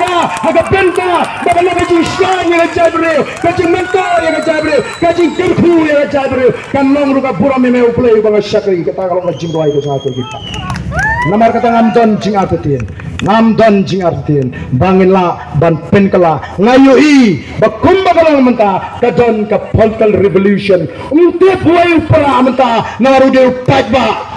haga Bynta bagala kajing Shillong yang jabril kajing mentor yang jabril kajing Kirku yang jabril kan long ruka pura meme uplay banga syakri kata kalau kajing doai itu sangat kita namar kata ngamdon jing artin bangila ban penkala ngayui bakumba kalau menta kadon ka political revolution tiap buai upara menta narude upatba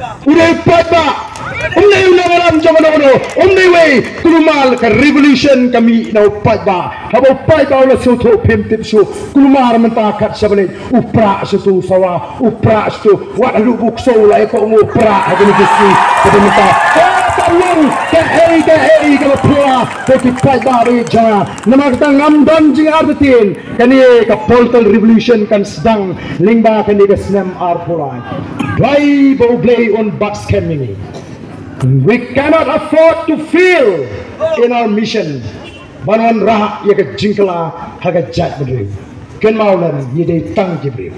umnay unawalam jamanono umnay way kulumal ka revolution kami na upatba haba upatba ulah suto pimtip su kulumar menta kat sabane upra sutu sawa upra sutu wat lubuk so la ko upra agni kisi menta Long kahei kalau pula bagi pada reja nama kita ngamdan jing artin kani ka political revolution kan sedang lingba kani ka senam arpulai play on box coming we cannot afford to fail in our mission banwan rah ya ka jingkala haga jat bedri ken maulan yidai tang jibril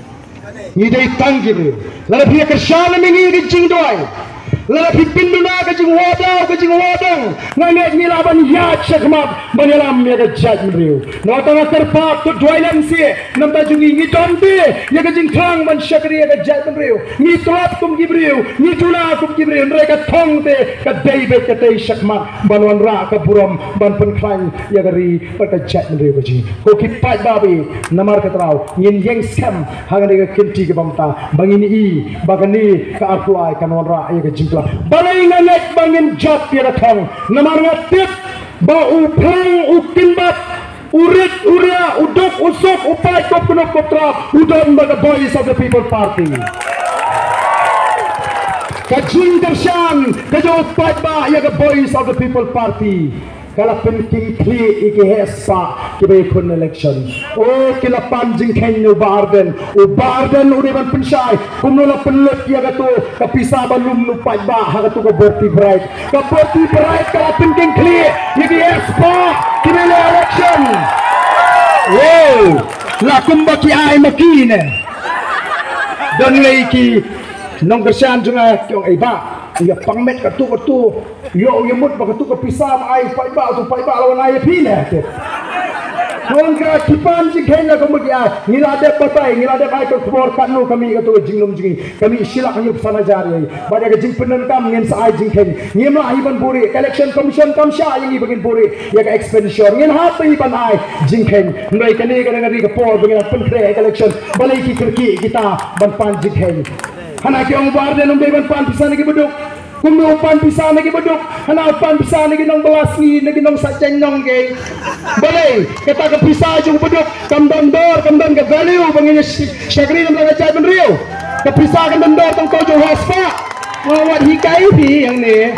lalu dia kersana mengi ke jing doai lalu pinduna kajing wadang nganget nilaban yat syakmat banyalam ya kajat meriu natanga terpak tu duailan si nam tajungi ngi dombe ya kajing thang man syakri ya kajat meriu ngi tolap kum gibriu ngi tula kum gibriu mereka thong te ka daibet ka tei syakmat banwan ra ka buram ban penklang ya kari kajat meriu kaji ko kipat babi namar katrau ngin yeng scam hangan ka kinti ke bamta bangini i bagani ka aklai kanwan ra ya kajing balai nganek bangin job ya datang namar ngatip ba upang ukimbat urit uria udok usok upai kop kunok kotra udon baga voice of the people party kajing tersang kajo upai ba ya ga voice of the people party kala penting kli iki hesa kibai kun election kila panjing kenyo Ardent ude ban pensai kumnola penlut ya gato kapisa balum nu pajba hagatu ko berti bright kala penting kli iki hesa kibai election la kumbaki ai makine don leiki nong kersan junga kyong iba ya pangmet katu yo mut bakatu ka pisam ai paiba lawan ai pina Kung ka kipan jing kena kemudian ngilade patai ngilade kai ko khbor kanu kami katu jinglum jingi kami silak nyup sana jari bada ka jing penan kam ngin sa jing ken ngima iban buri election commission kam sha yang ibagin buri ya ka expenditure ngin ha pai ban ai jing ken ngai kani ka ngari ka por bangin pen kre election balai ki kirki kita ban pan jing ken hana ki ong bar de num ban pan pisan ki beduk kumno pan pisan lagi beduk hana pan pisan lagi nong belas ni lagi nong sajen nong ke boleh kita ke pisah jung beduk kamdan ke value bangin syakri nam laga cai benriu ke pisah kamdan dor tong ko jo haspa ngawat hikai pi yang ni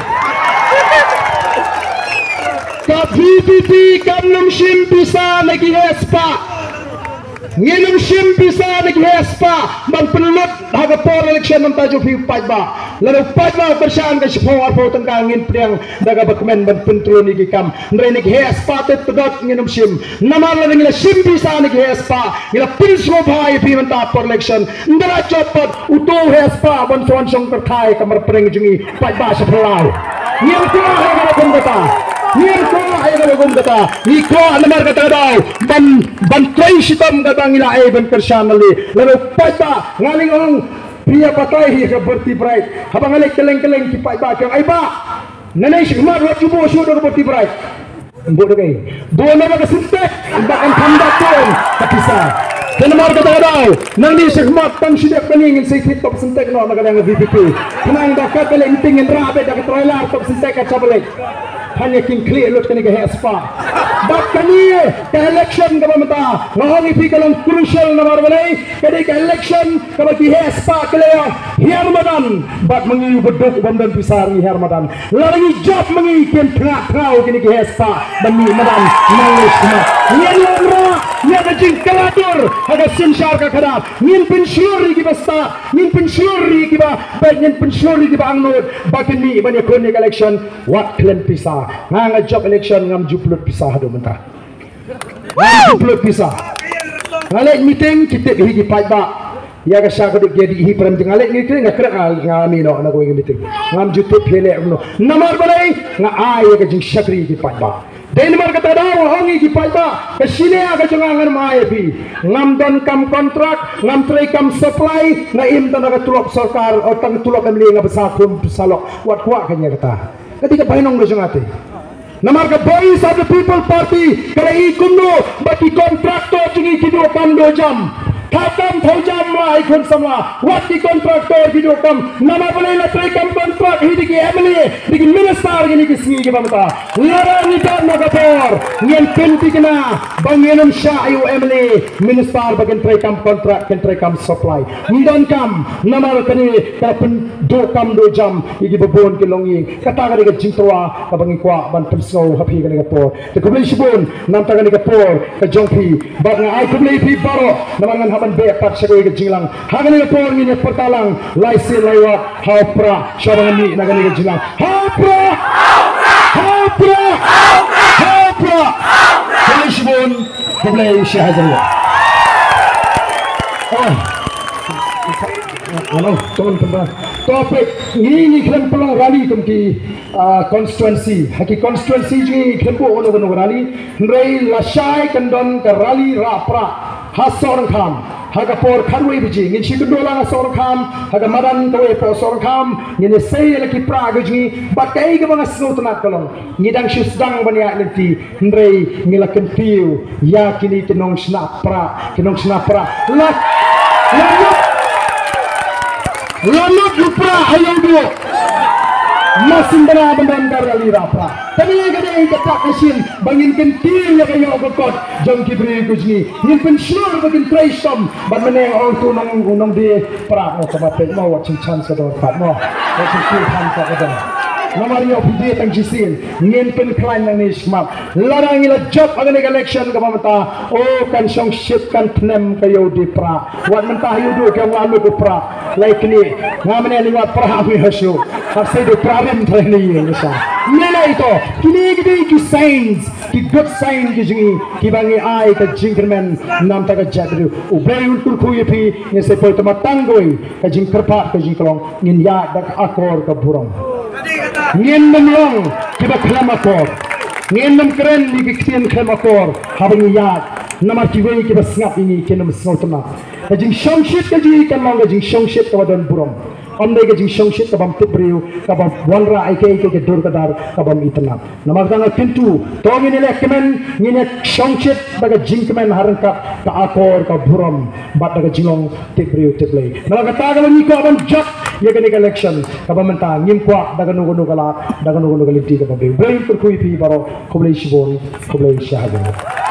ka PPP kamnum shim pisah lagi haspa nginum shim bisa lagi hespa bang penulut haga por election nam taju fi pajba lalu pajba bersan ke sepong arpo tengkang ngin priang daga bakmen ban pentro ni kam ndre ni hespa te pedot nginum shim nama la ngila shim bisa ni hespa ngila pinsmo bhai fi menta por election ndra chopot uto hespa ban son song terkai kamar preng jungi pajba seplau ngir ko haga kata Nirko ayo gum kata, niko alamar kata daw, ban tray sitam kata ngila ay ban kersanali, lalu pajba ngaling orang pria patay ka berti bright, habang ngalik keleng ki pajba kyang ay ba, nanay sigmar wat jubo sudo ka berti bright, embo kay, dua nama kasintek, bakan tanda ton kapisa. Dan namar kata daw, nang ni sigmat tang sidak paningin sa top sintek no nagadang VPP, nang dakat keleng tingin rabe dakat trailer top sintek ka chabalik. Hanya king clear lot kani ke hespa bak kani ke election ka mata ngahong ipi kalong crucial na marbalay kani ke election ka bagi hespa kaleya hermadan bak mangi beduk bamdan pisar ni hermadan lagi job mangi ken trau kani ke hespa bani madan nangis ma nyen lamra nya kajing kaladur haga sinshar ka khadap nyen pensyuri ki basta nyen pensyuri ki ba nyen pensyuri ki ba angnod bakini bani koni election wat klen pisar nganga job election ngam juplut pisah do mentah ngam juplut pisah ngalek meeting kita higi pajba ya ka sya ka dik jadi hi pram jengale ni ke ngakrak ngami no na ko ngi meeting ngam jutu phele no namar balai nga ai ka jing shakri ki patba Denmark kata daw hongi ki patba ka sine aga jangan mai pi ngam don kam kontrak ngam tray kam supply na im tan aga tulok sarkar o tang tulok kam li nga basa kum salok wat kwa kanya kata ketika bainong lo jangate namar ka voice of the people party kala I kumno baki kontraktor jingi kido kam do jam Thakam thojam ma ikon sama what the contractor video kam nama boleh la try kam contract hi diki MLA diki minister gini ki singi ki bamta lara ni tar Mawkhar nyen penti kena bangenum sha ayu MLA minister bagen try kam contract ken try kam supply ndon kam nama kani ka pen do kam do jam iki babon ki longi kata ka diki jingtwa ka bangi kwa ban temso happy kani ka por te kublai shibon nam ta kani ka por ka jongpi bag nga ai kublai pi baro namangan man be pat sagoi ke jinglang hagani por ni ne portalang laisi laiwa hapra shabangani nagani ke jinglang hapra polishbon kublai shahazalwa teman-teman topik ini klan pelang rally kumki constituency haki constituency ji kempo ono rally rei lasai kandon ka rally rapra hasor kham haga por kharwei biji ngin shikudola hasor kham haga madan towe po sor kham ngin sei laki praga ji bakai ga bang snutna kolong ngidang shusdang bania lenti rei ngilaken piu ya kini kinong snapra Lamat lupa ayam dua masih benar-benar rally rapra tapi yang kena ketak kasin bangin kentil yang kaya okot jom kibri kujni nin pensyur bagin traisom ban meneng orang tu nong di prak mo kabatek mo watching chance do pat mo watching feel han ka kada namari of the tang jisin ngin pen klein nang ni smap larang ila job agan election ka mamata o kan song ship kan pnem kayo di pra wat mentah yu do ka walu ko pra like ni ngamane liwat pra mi hasu hafse do problem thani ni sa nela ito kini gidi ki signs ki good sign ki jingi ki bangi ai ka jingkerman nam ta ka jadru u bayul tur khu yepi ni se po tama tangoi ka jing kerpa ka jing kolong ngin ya dak akor ka burong ngin namlong kiba klamakor ngin nam keren ni kikian klamakor habang yat namar kiwei kiba snap ini kenam snotna kajing shongshit kaji kanlong kajing shongshit kawadon burong amdai kajing shongshit kabam tibriu kabam walra ike ke dur kadar kabam itna namar tanga pintu to ngin le kemen ngin shongshit baga jingkemen harangka ka akor ka burom bat daga jingong tibriu tiblei namar kata ni ko abang jak ya kene election kabamenta ngim kwa daga nugo kala daga nugo linti ka babe brain per kui pi baro koblei shibon koblei shahadan